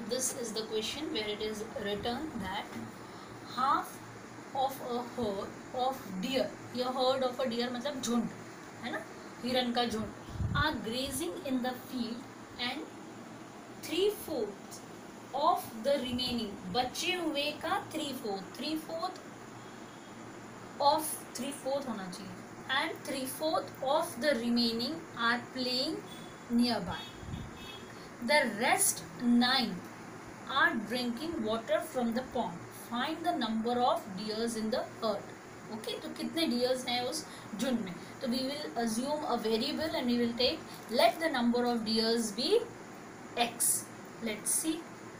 this is the question where it is written that half of a herd of deer, ये herd of a deer मतलब झुंड है ना, हिरन का झुंड, are grazing in the field and 3/4 of the remaining, बचे हुए का 3/4 of 3/4 होना चाहिए, and 3/4 of the remaining are playing nearby. The rest 9 are drinking water from the pond. Find the number of deers in the herd. Okay, तो कितने deers हैं उस झुंड में? तो we will assume a variable and we will take let the number of deers be x. Let's see.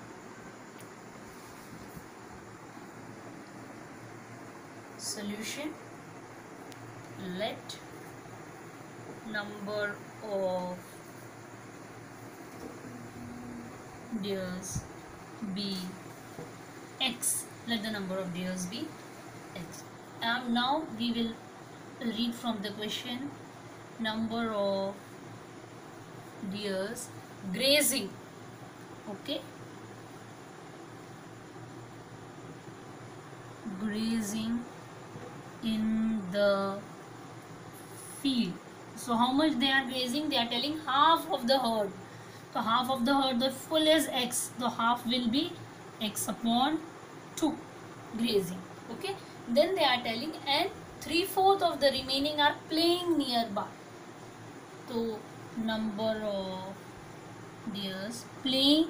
Solution. Let number of deers be x. Let the number of deers be x. Now we will read from the question. Number of deers grazing. Okay, grazing in the field. So how much they are grazing? They are telling half of the herd. So half of the herd, the full is x, the half will be x upon 2 grazing. Okay, then they are telling and 3/4 of the remaining are playing nearby. So number of deers playing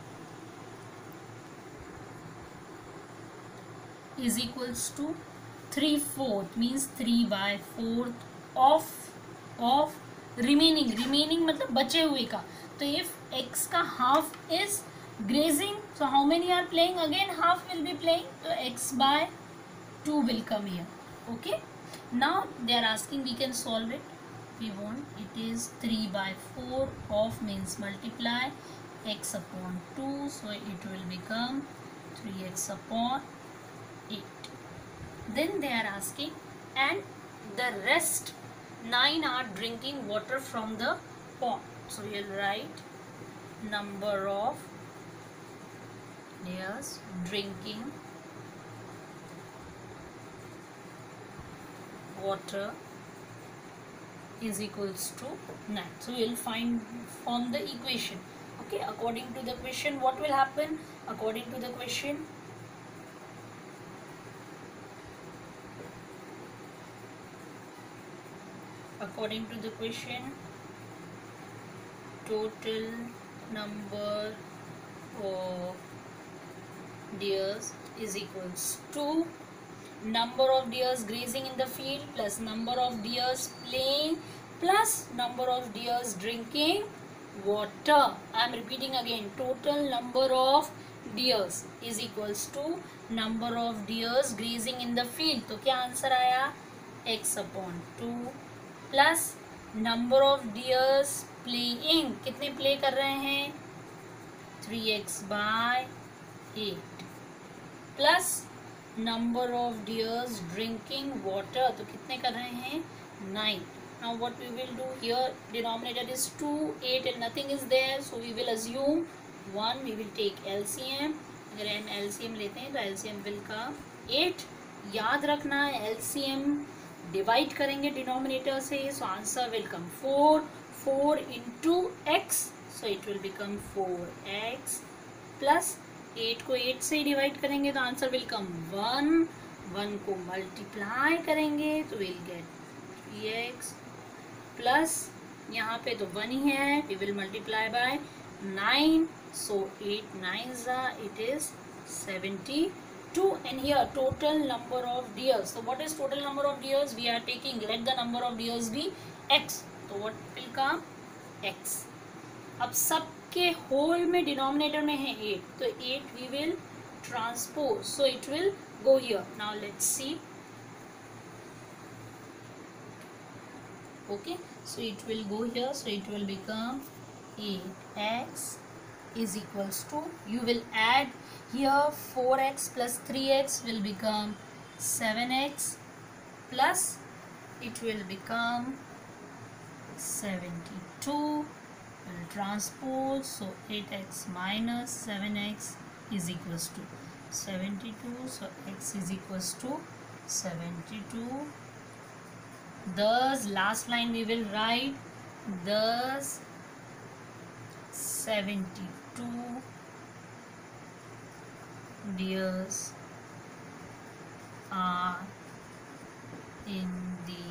is equals to 3/4 means 3/4 of remaining मतलब बचे हुए का. तो if x का half is grazing, so how many are playing? Again half will be playing, so x/2 will come here. Okay, now they are asking, we can solve it. We want, it is 3/4 of means multiply x upon 2, so it will become 3x upon 8. Then they are asking and the rest 9 are drinking water from the pond. So you'll write number of deers drinking water is equals to 9. So you'll form the equation. Okay, according to the question, what will happen? According to the question, total number of deers is equals to number of deers grazing in the field plus number of deers playing plus number of deers drinking water. I am repeating again, total number of deers is equals to number of deers grazing in the field. तो क्या answer आया? x upon 2 plus number of deers playing, कितने play कर रहे हैं? 3x/8 plus number of deers drinking water, तो कितने कर रहे हैं? 9. Now what we will do here, denominator is 2, 8 and nothing is there, so we will assume 1. We will take LCM. अगर हम LCM लेते हैं तो LCM will come 8. याद रखना है LCM डिवाइड करेंगे डिनोमिनेटर से, so answer will come 4 into x, so it will become 4x plus 8 को 8 से डिवाइड करेंगे तो आंसर विल कम 1 को मल्टीप्लाई करेंगे तो विल गेट 3x प्लस यहाँ पे तो 1 ही है, we will multiply by 9, so 8 9s it is 72. And here total number of deers, so what is total number of deers? We are taking let the number of deers be x, so what will come? x. अब सबके whole में denominator में है 8, तो 8 we will transpose, so it will go here. Now let's see. Okay, so it will go here, so it will become 8x is equals to, you will add here 4x plus 3x will become 7x plus it will become 72 will transpose, so 8x minus 7x is equals to 72, so x is equals to 72. Thus last line we will write, thus 72 deers are in the